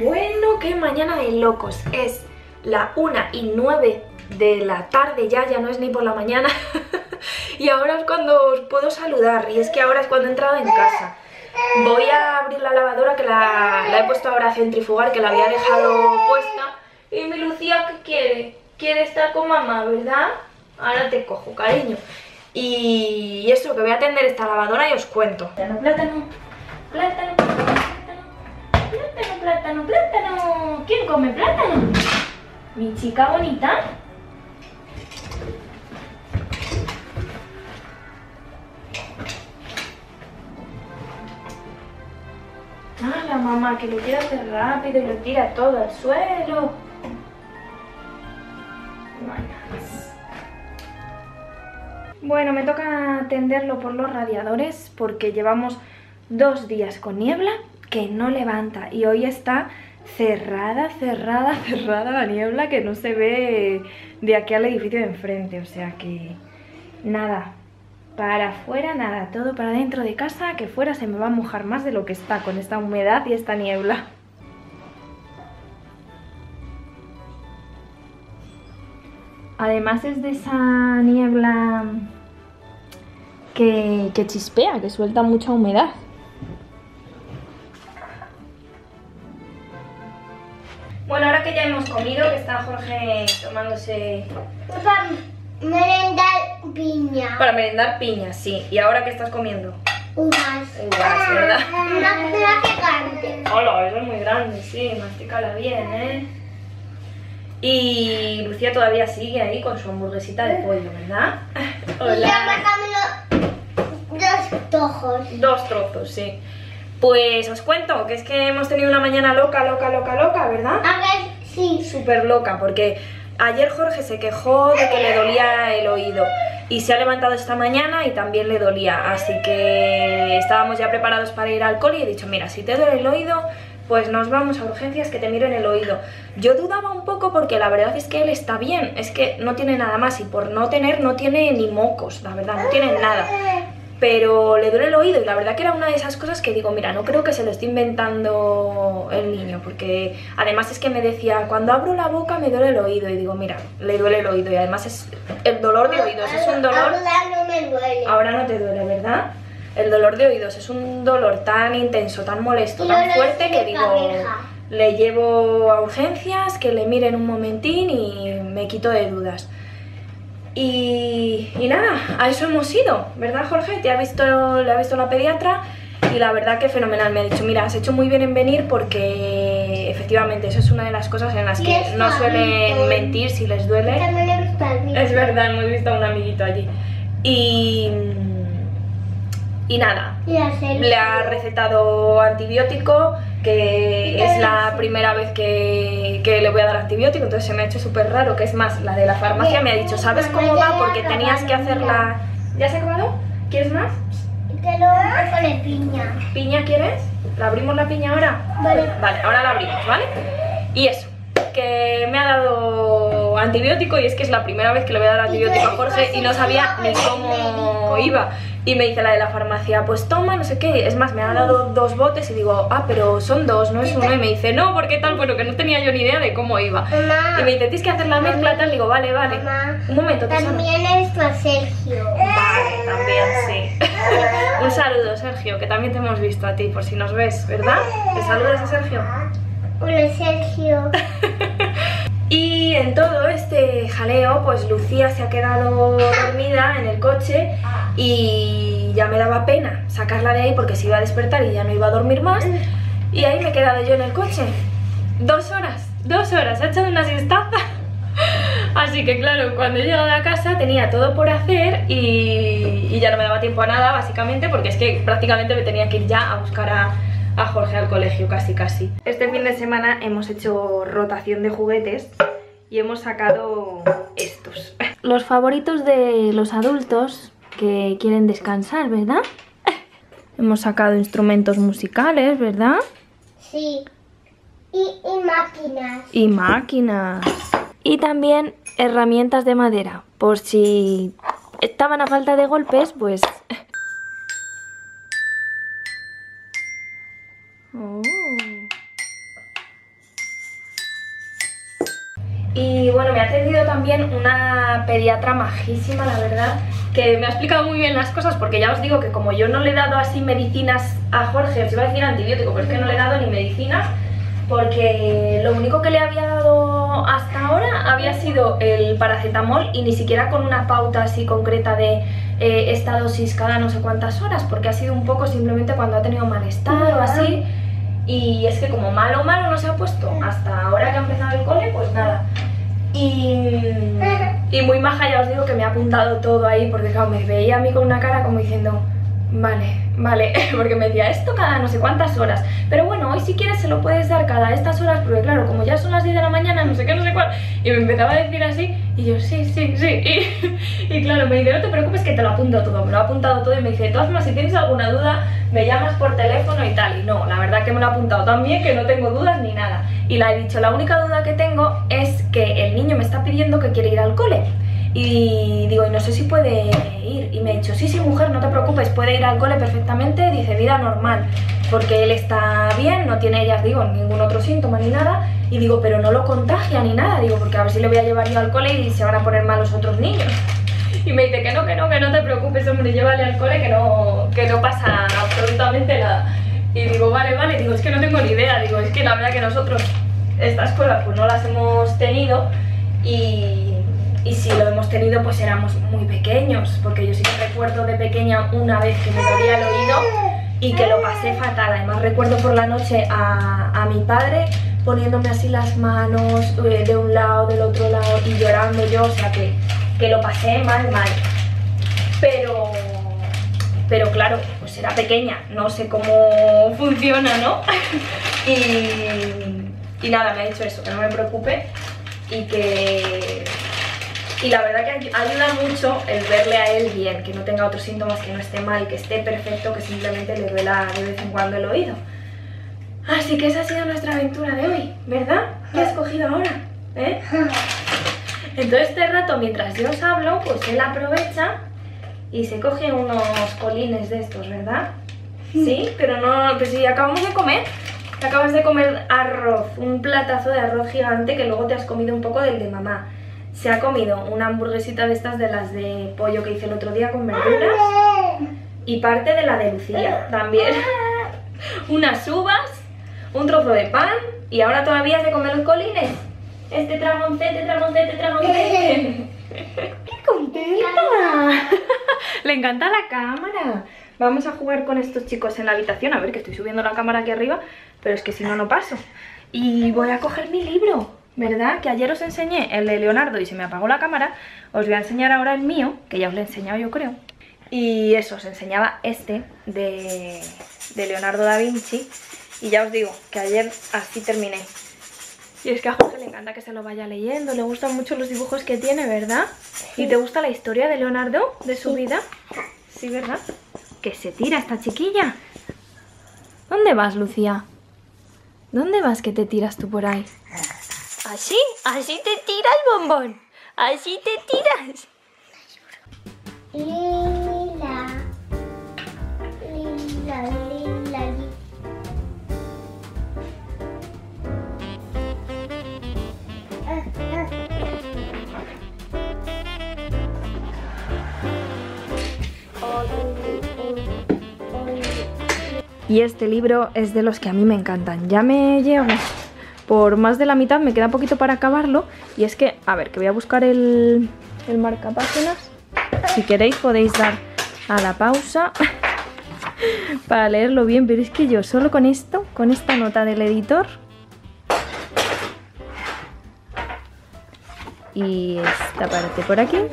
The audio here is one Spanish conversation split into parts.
Bueno, qué mañana de locos. Es la 1:09 de la tarde ya no es ni por la mañana. Y ahora es cuando os puedo saludar. Y es que ahora es cuando he entrado en casa. Voy a abrir la lavadora, que la he puesto ahora a centrifugar, que la había dejado puesta. Y mi Lucía, ¿qué quiere? Quiere estar con mamá, ¿verdad? Ahora te cojo, cariño. Y eso, que voy a atender esta lavadora y os cuento. Plátano, plátano, plátano, plátano, plátano, plátano. ¿Quién come plátano? Mi chica bonita. Ah, la mamá que lo quiere hacer rápido y lo tira todo al suelo. Bueno, me toca atenderlo por los radiadores porque llevamos 2 días con niebla que no levanta y hoy está cerrada la niebla, que no se ve de aquí al edificio de enfrente, o sea que nada, para afuera nada, todo para dentro de casa, que fuera se me va a mojar más de lo que está con esta humedad y esta niebla. Además es de esa niebla que chispea, que suelta mucha humedad. Bueno, ahora que ya hemos comido, que está Jorge tomándose... Para merendar piña. Para merendar piña, sí. ¿Y ahora qué estás comiendo? Uvas. Uvas, ¿verdad? Una gigante. Hola, eso es muy grande, sí, mastícala bien, ¿eh? Y Lucía todavía sigue ahí con su hamburguesita de pollo, ¿verdad? Hola. Y ya me camino 2 tojos. 2 trozos, sí. Pues os cuento que es que hemos tenido una mañana loca, ¿verdad? A ver, sí. Súper loca, porque ayer Jorge se quejó de que le dolía el oído y se ha levantado esta mañana y también le dolía, así que estábamos ya preparados para ir al cole y he dicho, mira, si te duele el oído, pues nos vamos a urgencias que te miren el oído. Yo dudaba un poco porque la verdad es que él está bien, es que no tiene nada más y por no tiene ni mocos, la verdad, no tiene nada. Pero le duele el oído y la verdad que era una de esas cosas que digo, mira, no creo que se lo esté inventando el niño, porque además es que me decía, cuando abro la boca me duele el oído, y digo, mira, le duele el oído y además es el dolor de oídos, es un dolor... Ahora no me duele. Ahora no te duele, ¿verdad? El dolor de oídos es un dolor tan intenso, tan molesto, tan fuerte que digo, le llevo a urgencias, que le miren un momentín y me quito de dudas. Y nada, a eso hemos ido, ¿verdad, Jorge? Le ha visto la pediatra y la verdad que fenomenal. Me ha dicho, mira, has hecho muy bien en venir porque efectivamente eso es una de las cosas en las que no suelen mentir si les duele. Es verdad, hemos visto a un amiguito allí. Y nada, le ha recetado antibiótico, que es la primera vez que le voy a dar antibiótico, entonces se me ha hecho súper raro, que es más, la de la farmacia me ha dicho, ¿sabes cómo va? Porque tenías que hacerla... ¿Ya se ha acabado? ¿Quieres más? Te lo hago con piña. ¿Piña quieres? ¿La abrimos la piña ahora? Vale. Vale, ahora la abrimos, ¿vale? Y eso, que me ha dado antibiótico y es que es la primera vez que le voy a dar antibiótico a Jorge y no sabía ni cómo iba. Y me dice la de la farmacia, pues toma, no sé qué. Es más, me ha dado 2 botes y digo, ah, pero son 2, no es 1. Y me dice, no, ¿por qué tal? Bueno, que no tenía yo ni idea de cómo iba. Mamá. Y me dice, tienes que hacer la mezcla tal. Digo, vale, vale. Mamá. Un momento, te También es tu Sergio. Vale, también, sí. Un saludo, Sergio, que también te hemos visto a ti, por si nos ves, ¿verdad? ¿Te saludas a Sergio? Hola, Sergio. Y en todo este jaleo, pues Lucía se ha quedado dormida en el coche y ya me daba pena sacarla de ahí porque se iba a despertar y ya no iba a dormir más. Y ahí me he quedado yo en el coche. 2 horas, ha echado una siestaza. Así que claro, cuando he llegado a casa tenía todo por hacer y ya no me daba tiempo a nada, básicamente, porque es que prácticamente me tenía que ir ya a buscar a Jorge al colegio, casi. Este fin de semana hemos hecho rotación de juguetes y hemos sacado estos. Los favoritos de los adultos que quieren descansar, ¿verdad? Hemos sacado instrumentos musicales, ¿verdad? Sí. Y máquinas. Y máquinas. Y también herramientas de madera, por si estaban a falta de golpes, pues... Oh. también una pediatra majísima, la verdad, que me ha explicado muy bien las cosas, porque ya os digo que como yo no le he dado así medicinas a Jorge, os iba a decir antibiótico, pero es que no le he dado ni medicinas, porque lo único que le había dado hasta ahora había sido el paracetamol y ni siquiera con una pauta así concreta de esta dosis cada no sé cuántas horas, porque ha sido un poco simplemente cuando ha tenido malestar o así. Y es que como malo no se ha puesto hasta ahora que ha empezado el cole, pues nada. Y muy maja, ya os digo que me ha apuntado todo ahí, porque claro, me veía a mí con una cara como diciendo vale, porque me decía esto cada no sé cuántas horas, pero bueno, hoy si quieres se lo puedes dar cada estas horas, porque claro, como ya son las 10 de la mañana, no sé qué, no sé cuál, y me empezaba a decir así, y yo sí, y claro, me dice, no te preocupes que te lo apunto todo, me lo ha apuntado todo, y me dice, de todas formas, si tienes alguna duda, me llamas por teléfono y tal, y no, la verdad que me lo ha apuntado tan bien que no tengo dudas ni nada, y le he dicho, la única duda que tengo es que el niño me está pidiendo que quiere ir al cole, y digo, y no sé si puede ir, y me ha dicho, sí mujer, no te preocupes, puede ir al cole perfectamente, dice, vida normal, porque él está bien, no tiene, ya os digo, ningún otro síntoma ni nada, y digo, pero no lo contagia ni nada, digo, porque a ver si le voy a llevar yo al cole y se van a poner mal los otros niños. Y me dice que no te preocupes, hombre, llévale al cole, que no pasa absolutamente nada. Y digo, vale, digo, es que no tengo ni idea, digo, es que la verdad que nosotros esta escuela pues no las hemos tenido y si lo hemos tenido pues éramos muy pequeños, porque yo sí que recuerdo de pequeña una vez que me dolía el oído y que lo pasé fatal. Además recuerdo por la noche a mi padre poniéndome así las manos de un lado, del otro lado y llorando yo, o sea que lo pasé mal. Pero claro, pues era pequeña, no sé cómo funciona, ¿no? y nada, me ha dicho eso, que no me preocupe y la verdad que ayuda mucho el verle a él bien, que no tenga otros síntomas, que no esté mal, que esté perfecto, que simplemente le duela de vez en cuando el oído. Así que esa ha sido nuestra aventura de hoy, ¿verdad? ¿Qué has cogido ahora? Entonces este rato, mientras yo os hablo, pues él aprovecha y se coge unos colines de estos, ¿verdad? Sí, pero no, pues si acabamos de comer, te acabas de comer arroz, un platazo de arroz gigante que luego te has comido un poco del de mamá. Se ha comido una hamburguesita de estas, de las de pollo que hice el otro día con verduras, y parte de la de Lucía también. Unas uvas, un trozo de pan, y ahora todavía se come los colines. Este tramoncete. ¡Qué contenta! Le encanta la cámara. Vamos a jugar con estos chicos en la habitación. A ver, que estoy subiendo la cámara aquí arriba, pero es que si no, no paso. Y voy a coger mi libro, ¿verdad? Que ayer os enseñé el de Leonardo y se me apagó la cámara. Os voy a enseñar ahora el mío, que ya os lo he enseñado yo creo. Y eso, os enseñaba este de Leonardo da Vinci. Y ya os digo que ayer así terminé. Y es que a Jorge le encanta que se lo vaya leyendo, le gustan mucho los dibujos que tiene, ¿verdad? ¿Y te gusta la historia de Leonardo, de su vida? Sí, ¿verdad? Que se tira esta chiquilla. ¿Dónde vas, Lucía? ¿Dónde vas que te tiras tú por ahí? ¿Así? ¿Así te tiras, bombón? ¿Así te tiras? Lila. Y este libro es de los que a mí me encantan. Ya me llevo por más de la mitad, me queda poquito para acabarlo. Y es que, a ver, que voy a buscar el marcapáginas. Si queréis podéis dar a la pausa para leerlo bien, pero es que yo solo con esto, con esta nota del editor y esta parte por aquí.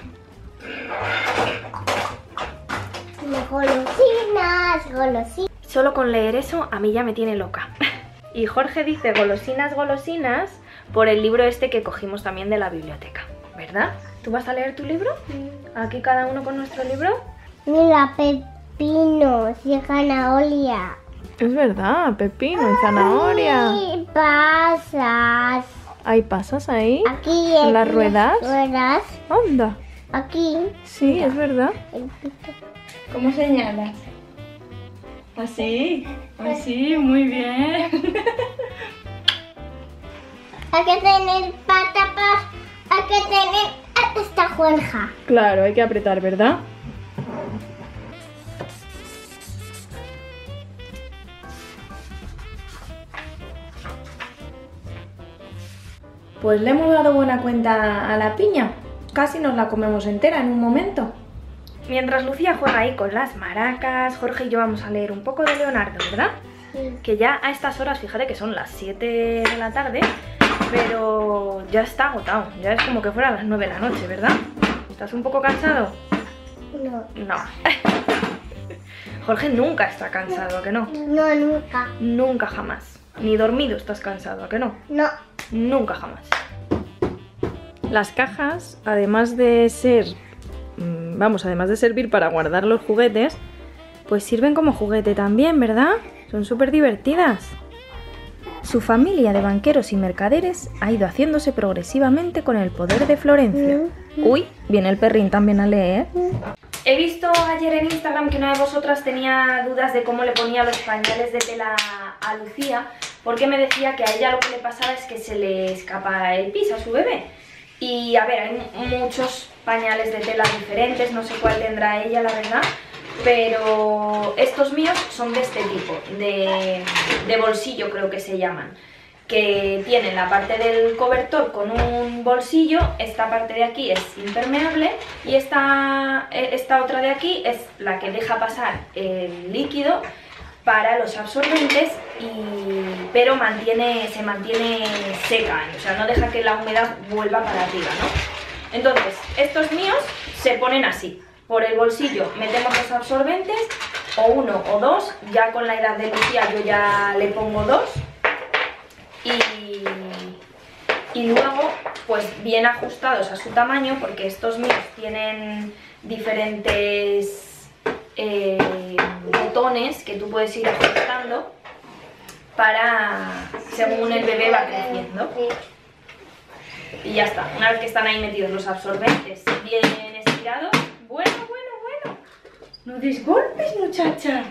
Golosinas. Solo con leer eso a mí ya me tiene loca. Y Jorge dice golosinas por el libro este que cogimos también de la biblioteca, ¿verdad? ¿Tú vas a leer tu libro? Aquí cada uno con nuestro libro. Mira, pepinos y zanahoria. Es verdad, pepino y zanahoria. Y pasas. ¿Hay pasas ahí? Aquí ¿En las ruedas? Ruedas. Anda. Aquí. Sí, mira, es verdad. ¿Cómo señalas? Así, así, muy bien. Hay que tener patatas hay que tener esta fuerza. Claro, hay que apretar, ¿verdad? Pues le hemos dado buena cuenta a la piña. Casi nos la comemos entera en un momento. Mientras Lucía juega ahí con las maracas, Jorge y yo vamos a leer un poco de Leonardo, ¿verdad? Sí. Que ya a estas horas, fíjate que son las 7 de la tarde, pero ya está agotado. Ya es como que fuera las 9 de la noche, ¿verdad? ¿Estás un poco cansado? No. No. Jorge nunca está cansado, ¿a que no? No, nunca. Nunca jamás. Ni dormido estás cansado, ¿a que no? No. Nunca jamás. Las cajas, además de ser, además de servir para guardar los juguetes, pues sirven como juguete también, ¿verdad? Son súper divertidas. Su familia de banqueros y mercaderes ha ido haciéndose progresivamente con el poder de Florencia. Uy, viene el perrín también a leer. He visto ayer en Instagram que una de vosotras tenía dudas de cómo le ponía los pañales de tela a Lucía, porque me decía que a ella lo que le pasaba es que se le escapa el pis a su bebé. Y a ver, hay muchos pañales de tela diferentes, no sé cuál tendrá ella, la verdad, pero estos míos son de este tipo, de bolsillo creo que se llaman, que tienen la parte del cobertor con un bolsillo, esta parte de aquí es impermeable y esta otra de aquí es la que deja pasar el líquido para los absorbentes, pero se mantiene seca, o sea, no deja que la humedad vuelva para arriba, ¿no? Entonces, estos míos se ponen así, por el bolsillo metemos los absorbentes, o uno o dos, ya con la edad de Lucía yo ya le pongo dos, y luego, pues bien ajustados a su tamaño, porque estos míos tienen diferentes botones que tú puedes ir ajustando para según el bebé va creciendo. Y ya está, una vez que están ahí metidos los absorbentes bien estirados. Bueno, no des golpes, muchacha.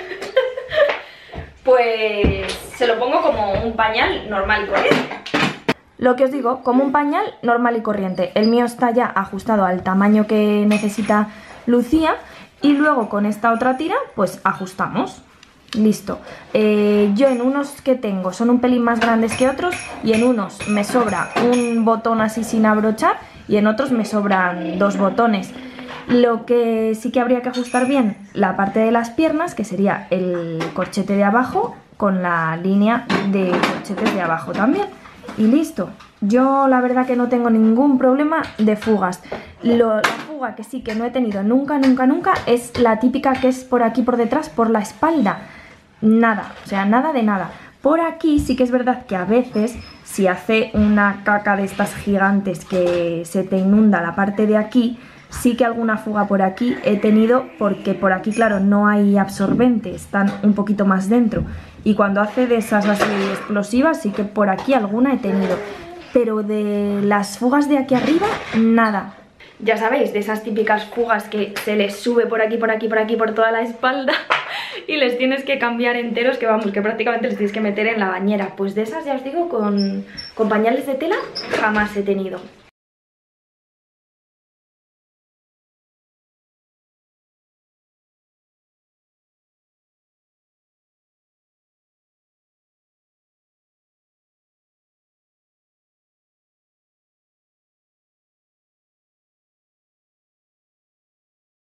Pues se lo pongo como un pañal normal y corriente. Lo que os digo, como un pañal normal y corriente. El mío está ya ajustado al tamaño que necesita Lucía. Y luego con esta otra tira, pues ajustamos. Listo. Yo en unos que tengo son un pelín más grandes que otros y en unos me sobra un botón así sin abrochar y en otros me sobran dos botones. Lo que sí que habría que ajustar bien, la parte de las piernas, que sería el corchete de abajo con la línea de corchetes de abajo también. Y listo. Yo la verdad que no tengo ningún problema de fugas. La fuga que sí que no he tenido nunca es la típica que es por aquí por detrás, por la espalda. Nada, o sea, nada de nada. Por aquí sí que es verdad que a veces, si hace una caca de estas gigantes que se te inunda la parte de aquí, sí que alguna fuga por aquí he tenido, porque por aquí, claro, no hay absorbente, están un poquito más dentro. Y cuando hace de esas así explosivas, sí que por aquí alguna he tenido. Pero de las fugas de aquí arriba, nada. Ya sabéis, de esas típicas fugas que se les sube por aquí, por toda la espalda y les tienes que cambiar enteros, que vamos, que prácticamente les tienes que meter en la bañera. Pues de esas, ya os digo, con pañales de tela jamás he tenido.